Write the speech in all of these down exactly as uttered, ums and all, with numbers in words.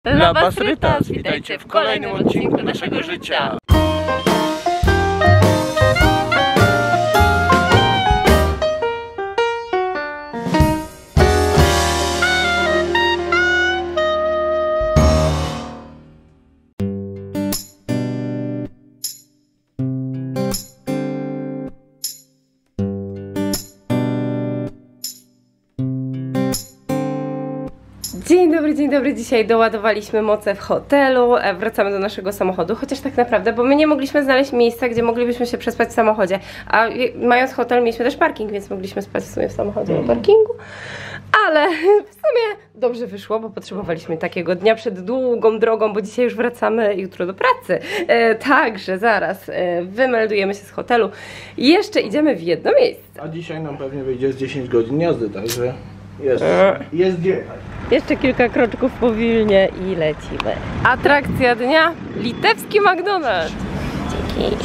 Labasrytas, witajcie w kolejnym odcinku naszego życia. Dzień dobry, dzień dobry. Dzisiaj doładowaliśmy moce w hotelu, wracamy do naszego samochodu, chociaż tak naprawdę, bo my nie mogliśmy znaleźć miejsca, gdzie moglibyśmy się przespać w samochodzie, a mając hotel mieliśmy też parking, więc mogliśmy spać w sumie w samochodzie na parkingu, ale w sumie dobrze wyszło, bo potrzebowaliśmy takiego dnia przed długą drogą, bo dzisiaj już wracamy jutro do pracy, e, także zaraz e, wymeldujemy się z hotelu i jeszcze idziemy w jedno miejsce. A dzisiaj nam pewnie wyjdzie z dziesięć godzin jazdy, także jest, jest gdzie. Jeszcze kilka kroczków po Wilnie i lecimy. Atrakcja dnia, litewski McDonald's. Dzięki.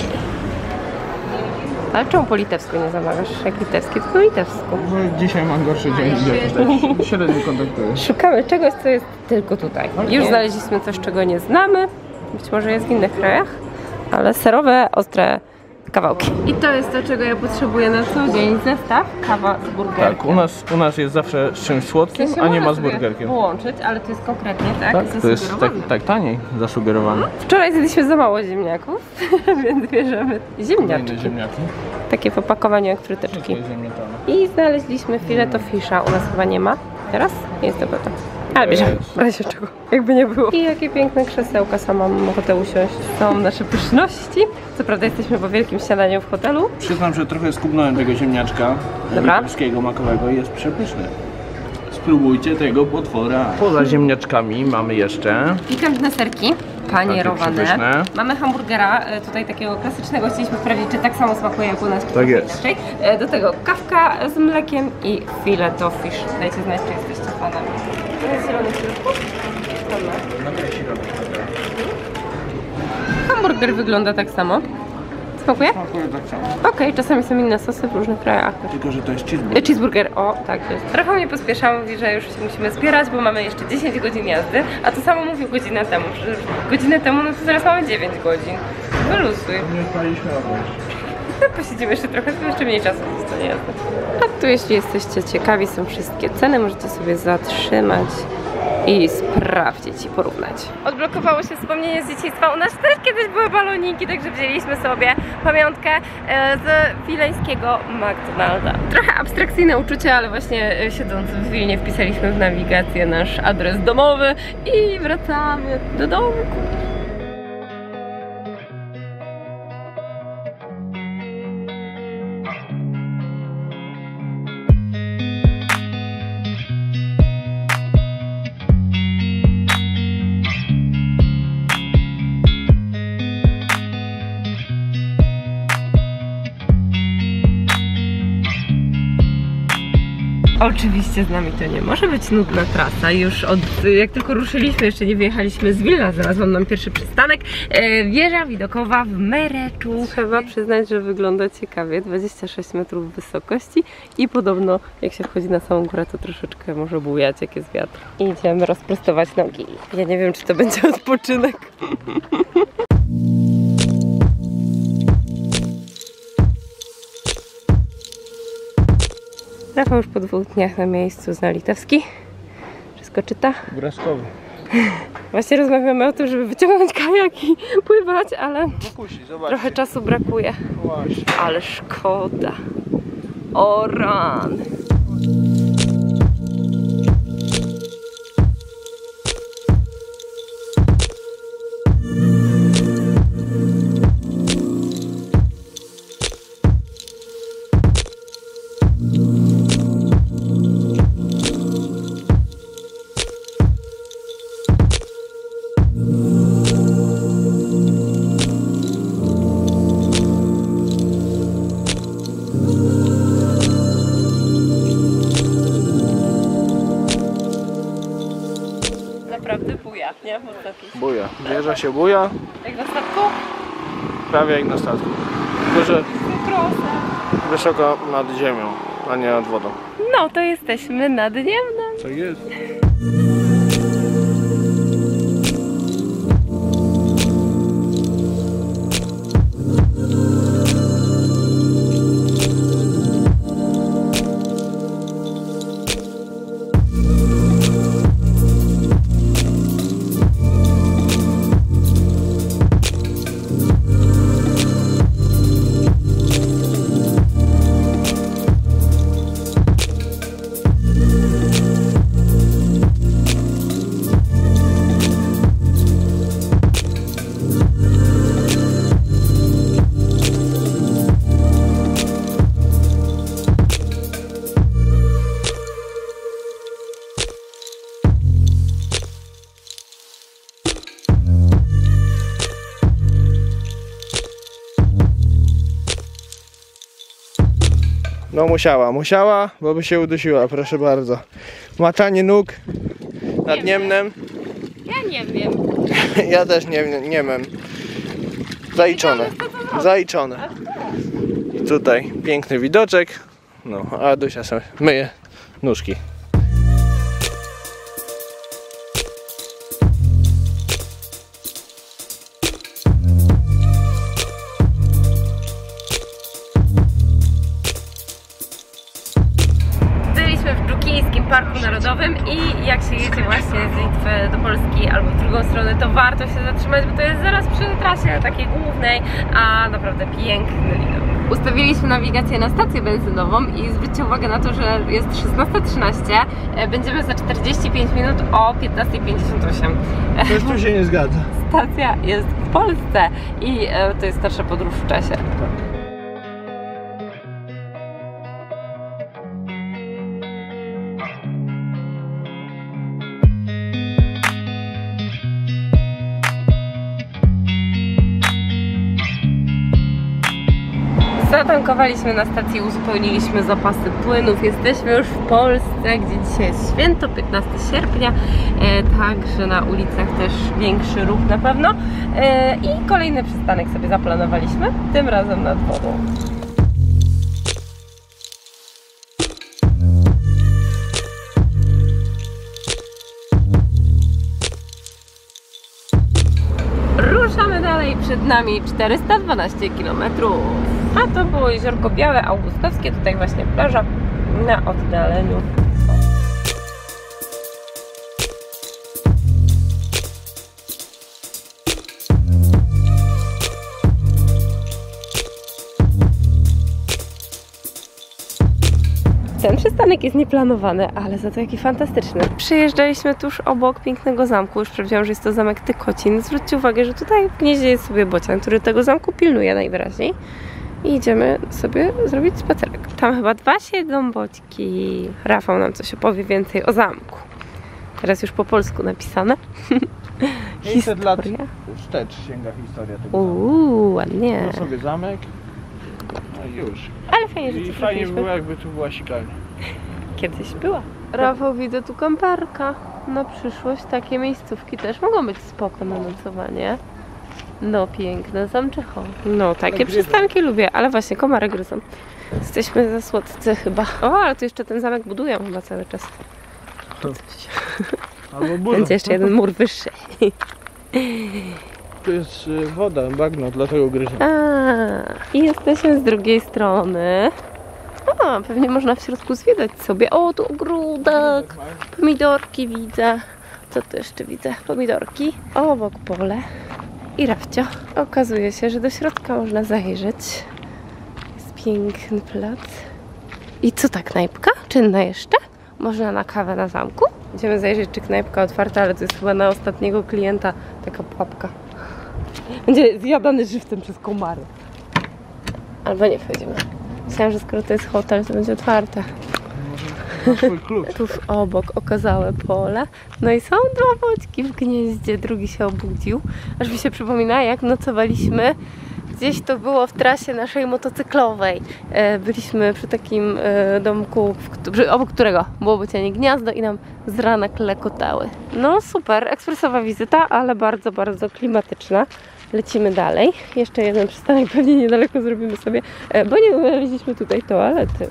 Ale czemu po litewsku nie zamawiasz? Jak litewski, to po litewsku. Bo dzisiaj mam gorszy dzień, gdzie tak średnio kontaktuję. Szukamy czegoś, co jest tylko tutaj. Już znaleźliśmy coś, czego nie znamy. Być może jest w innych krajach, ale serowe, ostre kawałki. I to jest to, czego ja potrzebuję na co dzień. Zestaw, kawa z burgerkiem. Tak, u nas, u nas jest zawsze z czymś słodkim, a nie ma z burgerkiem. Połączyć, ale to jest konkretnie, tak? Tak, to jest tak, tak taniej zasugerowane. Wczoraj zjedliśmy za mało ziemniaków, więc bierzemy ziemniaczki. ziemniaki. Takie w opakowaniu jak fryteczki. I znaleźliśmy fileto fisza, u nas chyba nie ma. Teraz? Nie jest to pewne. Ale bierzemy, w razie czego, jakby nie było. I jakie piękne krzesełka, sama mam ochotę usiąść. Są nasze pyszności. Co prawda jesteśmy po wielkim śniadaniu w hotelu. Przyznam, że trochę skubnąłem tego ziemniaczka litewskiego, makowego i jest przepyszny. Spróbujcie tego potwora. Poza ziemniaczkami mamy jeszcze Pikantne serki panierowane. Mamy hamburgera, tutaj takiego klasycznego. Chcieliśmy sprawdzić, czy tak samo smakuje jak u nas, czy tak jest. Inaczej. Do tego kawka z mlekiem i fileto fish. Dajcie znać, czy jesteście fanami. To jest zielony w środku? Hamburger wygląda tak samo. Smakuje? Smakuje tak samo. Okej, okay, czasami są inne sosy w różnych krajach. Tylko, że to jest cheeseburger. Cheeseburger, o tak jest. Rafał mnie pospieszał, mówi, że już się musimy zbierać, bo mamy jeszcze dziesięć godzin jazdy, a to samo mówił godzinę temu, że godzinę temu, no to teraz mamy dziewięć godzin. Wyluzuj. Nie spaliśmy obejść. No, posiedzimy jeszcze trochę, to jeszcze mniej czasu zostanie jazdy. A tu jeśli jesteście ciekawi, są wszystkie ceny, możecie sobie zatrzymać i sprawdzić i porównać. Odblokowało się wspomnienie z dzieciństwa. U nas też kiedyś były baloniki, także wzięliśmy sobie pamiątkę z wileńskiego McDonalda. Trochę abstrakcyjne uczucie, ale właśnie siedząc w Wilnie wpisaliśmy w nawigację nasz adres domowy i wracamy do domu. Oczywiście z nami to nie może być nudna trasa. Już od, jak tylko ruszyliśmy, jeszcze nie wyjechaliśmy z Wilna, znalazłam nam pierwszy przystanek. E, wieża widokowa w Mereczu. Trzeba przyznać, że wygląda ciekawie. dwadzieścia sześć metrów wysokości i podobno jak się wchodzi na samą górę, to troszeczkę może bujać, jak jest wiatr. I idziemy rozprostować nogi. Ja nie wiem, czy to będzie odpoczynek. Rafał już po dwóch dniach na miejscu zna litewski. Wszystko czyta? Braskowy. Właśnie rozmawiamy o tym, żeby wyciągnąć kajak i pływać, ale Pokusi, trochę czasu brakuje. Właśnie. Ale szkoda. O ran. Naprawdę buja, nie? Buja. Wieża się buja. Jak na statku? Prawie jak na statku. Tylko, że wysoko nad ziemią, a nie nad wodą. No to jesteśmy nad Niemnem. Co jest? No musiała, musiała, bo by się udusiła, proszę bardzo. Maczanie nóg nad Niemnem. Ja nie wiem. Ja też nie, nie wiem. Zaliczone. Zaliczone. I tutaj piękny widoczek. No, a Dusia sobie myje nóżki. W Dżukijskim Parku Narodowym i jak się jedzie właśnie z Litwy do Polski albo w drugą stronę, to warto się zatrzymać, bo to jest zaraz przy trasie takiej głównej, a naprawdę piękny widok. Ustawiliśmy nawigację na stację benzynową i zwróćcie uwagę na to, że jest szesnasta trzynaście, będziemy za czterdzieści pięć minut o piętnasta pięćdziesiąt osiem. Coś tu się nie zgadza. Stacja jest w Polsce i to jest starsza podróż w czasie. Zatankowaliśmy na stacji, uzupełniliśmy zapasy płynów. Jesteśmy już w Polsce, gdzie dzisiaj jest święto, piętnastego sierpnia, e, także na ulicach też większy ruch na pewno. E, I kolejny przystanek sobie zaplanowaliśmy, tym razem nad wodą. Ruszamy dalej, przed nami czterysta dwanaście kilometrów. A to było Jeziorko Białe, Augustowskie, tutaj właśnie plaża na oddaleniu. Ten przystanek jest nieplanowany, ale za to jaki fantastyczny. Przejeżdżaliśmy tuż obok pięknego zamku. Już powiedziałam, że jest to zamek Tykocin. Zwróćcie uwagę, że tutaj w gnieździe jest sobie bocian, który tego zamku pilnuje najwyraźniej. I idziemy sobie zrobić spacerek. Tam chyba dwa siedzą boćki. Rafał nam coś opowie więcej o zamku. Teraz już po polsku napisane. pięćset lat wstecz sięga historia tego Uuu, ładnie. zamku. Tu sobie zamek. No i już. Ale fajnie, że I tu fajnie by było, jakby tu była sikalnia. Kiedyś była. Rafał, widzę tu kamperka. Na przyszłość takie miejscówki też mogą być spoko na nocowanie. No piękne zamczycho. No takie przystanki lubię, ale właśnie komary gryzą. Jesteśmy za słodcy chyba. O, ale tu jeszcze ten zamek budują chyba cały czas. Albo burza. Będzie jeszcze jeden mur wyższy. Tu jest woda, bagno, dlatego gryzą. A, i jesteśmy z drugiej strony. A, pewnie można w środku zwiedzać sobie. O, tu ogródek. Pomidorki widzę. Co tu jeszcze widzę? Pomidorki. Obok pole. I Rafcio. Okazuje się, że do środka można zajrzeć. Jest piękny plac. I co ta knajpka? Czynna jeszcze? Można na kawę na zamku? Idziemy zajrzeć, czy knajpka otwarta, ale to jest chyba na ostatniego klienta taka pułapka. Będzie zjadany żywcem przez komary. Albo nie wchodzimy. Myślałam, że skoro to jest hotel, to będzie otwarte. Ma swój klucz. Tuż obok okazałe pole. No i są dwa boćki w gnieździe. Drugi się obudził. Aż mi się przypomina, jak nocowaliśmy. Gdzieś to było w trasie naszej motocyklowej. Byliśmy przy takim domku, obok którego było bocianie gniazdo i nam z rana klekotały. No super, ekspresowa wizyta, ale bardzo, bardzo klimatyczna. Lecimy dalej. Jeszcze jeden przystanek pewnie niedaleko zrobimy sobie, bo nie znaleźliśmy tutaj toalety.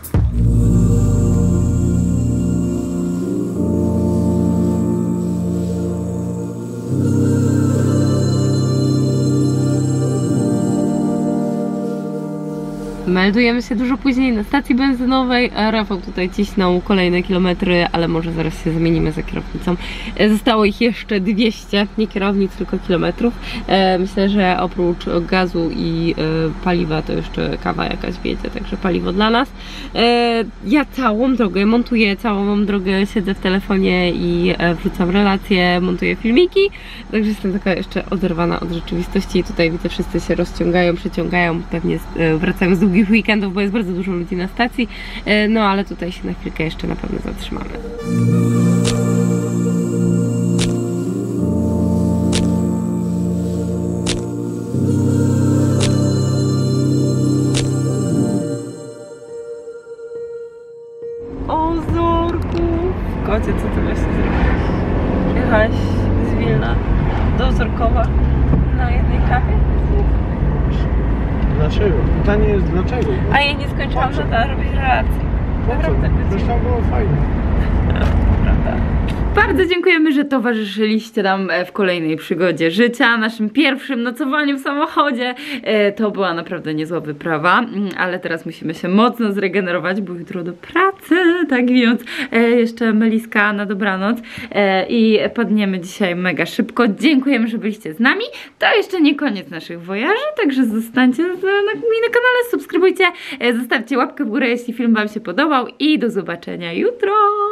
Meldujemy się dużo później na stacji benzynowej, a Rafał tutaj ciśnął kolejne kilometry, ale może zaraz się zamienimy za kierownicą. Zostało ich jeszcze dwieście, nie kierownic, tylko kilometrów. Myślę, że oprócz gazu i paliwa to jeszcze kawa jakaś wiedzie, także paliwo dla nas. Ja całą drogę montuję, całą drogę siedzę w telefonie i wrzucam relacje, montuję filmiki, także jestem taka jeszcze oderwana od rzeczywistości. Tutaj widzę, wszyscy się rozciągają, przeciągają, pewnie wracają z długich weekendów, bo jest bardzo dużo ludzi na stacji, no ale tutaj się na chwilkę jeszcze na pewno zatrzymamy. dozorkowa na jednej kawie. Dlaczego? Pytanie jest dlaczego? A ja nie skończyłam nadal robić relacji. Naprawdę. Zresztą było fajne. Prawda. Bardzo dziękujemy, że towarzyszyliście nam w kolejnej przygodzie życia, naszym pierwszym nocowaniu w samochodzie. To była naprawdę niezła wyprawa, ale teraz musimy się mocno zregenerować, bo jutro do pracy, tak więc jeszcze Meliska na dobranoc i padniemy dzisiaj mega szybko. Dziękujemy, że byliście z nami. To jeszcze nie koniec naszych wojaży, także zostańcie z nami na kanale, subskrybujcie, zostawcie łapkę w górę, jeśli film wam się podobał i do zobaczenia jutro!